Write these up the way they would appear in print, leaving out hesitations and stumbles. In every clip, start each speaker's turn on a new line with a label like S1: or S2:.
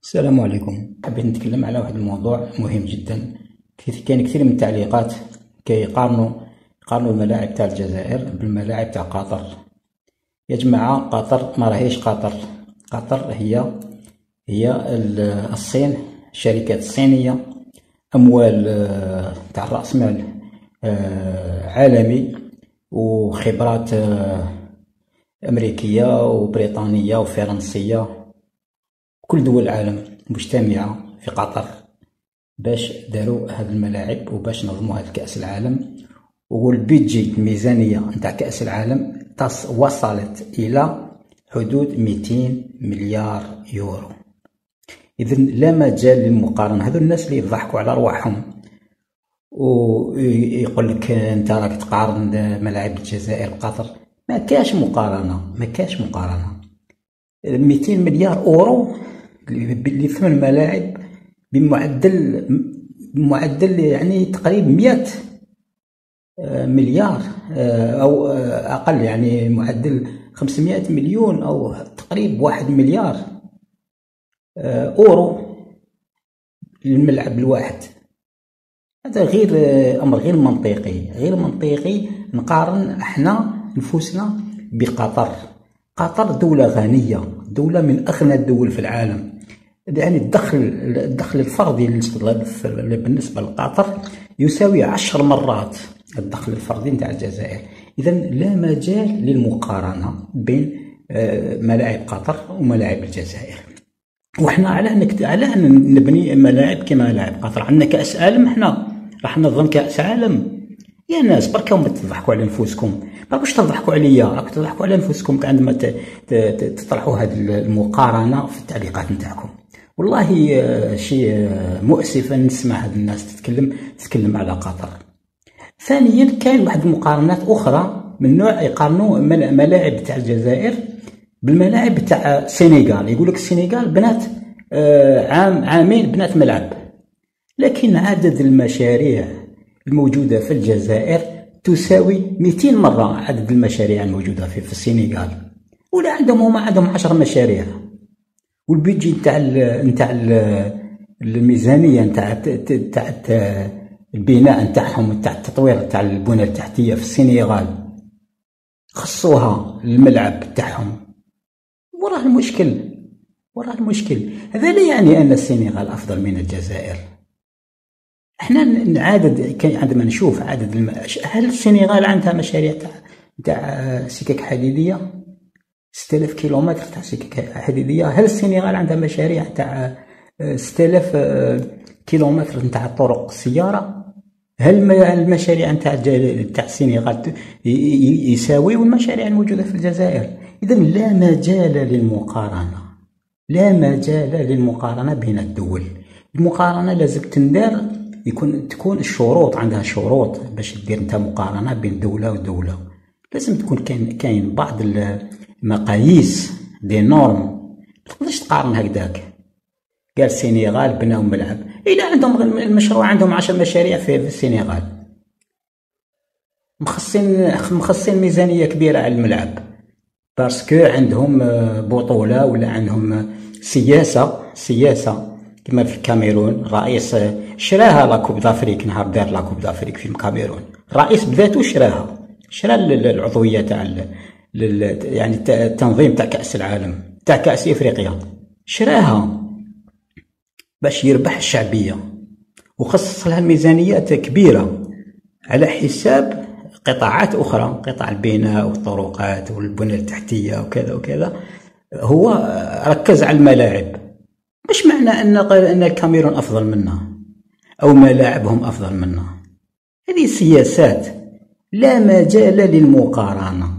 S1: السلام عليكم. حبيت نتكلم على واحد الموضوع مهم جدا. كاين كثير من التعليقات يقارنوا الملاعب تاع الجزائر بالملاعب تاع قطر. يا جماعة، قطر ما راهيش قطر. قطر هي الصين، الشركات الصينية، أموال تاع رأس مال عالمي، وخبرات أمريكية وبريطانية وفرنسية. كل دول العالم مجتمعة في قطر باش داروا هذه الملاعب وباش نظموا هذا كأس العالم. والبيدجي الميزانية نتاع كأس العالم وصلت إلى حدود 200 مليار يورو. إذن لا مجال للمقارنة. هذو الناس اللي يضحكوا على أرواحهم ويقول لك أنت راك تقارن ملاعب الجزائر بقطر. ما كاش مقارنة. 200 مليار أورو لثمن ملاعب بمعدل يعني تقريبا 100 مليار أو أقل، يعني معدل 500 مليون أو تقريبا 1 مليار أورو للملعب الواحد. هذا أمر غير منطقي نقارن احنا نفوسنا بقطر. قطر دولة غنية، دولة من أغنى الدول في العالم. يعني الدخل الفردي بالنسبة لقطر يساوي 10 مرات الدخل الفردي نتاع الجزائر. إذا لا مجال للمقارنة بين ملاعب قطر وملاعب الجزائر. وإحنا على أن نبني ملاعب كما ملاعب قطر. عندنا كأس عالم، إحنا راح ننظم كأس عالم. يا ناس بركا ما تضحكوا على نفوسكم، ماراكوش تضحكوا عليا، راكم تضحكوا على نفوسكم عندما تطرحوا هذه المقارنة في التعليقات نتاعكم. والله شيء مؤسف أن نسمع هذه الناس تتكلم على قطر. ثانيا، كاين واحد المقارنات أخرى من نوع يقارنوا ملاعب تاع الجزائر بالملاعب تاع السنغال. يقول لك السنغال بنات عامين بنات ملعب، لكن عدد المشاريع الموجودة في الجزائر تساوي 200 مرة عدد المشاريع الموجودة في السنغال. ولا هم عندهم 10 مشاريع. والبيجي نتاع الميزانية نتاع البناء نتاعهم، نتاع التطوير تاع البنى التحتية في السنغال خصوها للملعب تاعهم. وراه المشكل. هذا لا يعني أن السنغال أفضل من الجزائر. احنا عندما نشوف هل السنغال عندها مشاريع تاع سكك حديدية 6000 كيلومتر تاع سكك حديدية؟ هل السنغال عندها مشاريع تاع 6000 كيلومتر تاع طرق السيارة؟ هل المشاريع تاع السنغال يساويوا المشاريع الموجودة في الجزائر؟ إذا لا مجال للمقارنة بين الدول. المقارنة لازم تندار تكون الشروط، عندها شروط باش دير انت مقارنة بين دولة ودولة. لازم تكون كاين بعض المقاييس دي نورم. متقدرش تقارن هكذاك. قال السنغال بناو ملعب، إلا عندهم المشروع، عندهم 10 مشاريع في السنغال، مخصصين ميزانية كبيرة على الملعب باسكو عندهم بطولة ولا عندهم سياسة. كما في الكاميرون الرئيس شراها لاكوب دافريك، نهار دار لاكوب دافريك في الكاميرون الرئيس بذاته شرا العضوية تاع يعني التنظيم تاع كأس العالم تاع كأس إفريقيا، شراها باش يربح الشعبية، وخصص لها ميزانيات كبيرة على حساب قطاعات أخرى، قطاع البناء والطرقات والبنى التحتية وكذا. هو ركز على الملاعب. مش معنى أن الكاميرون أفضل منا أو ملاعبهم أفضل منا. هذه سياسات لا مجال للمقارنة.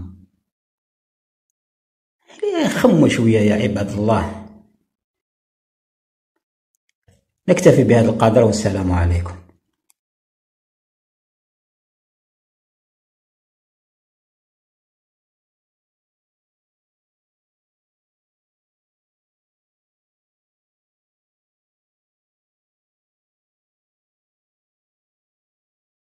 S1: خموا شوية يا عباد الله. نكتفي بهذا القدر، والسلام عليكم.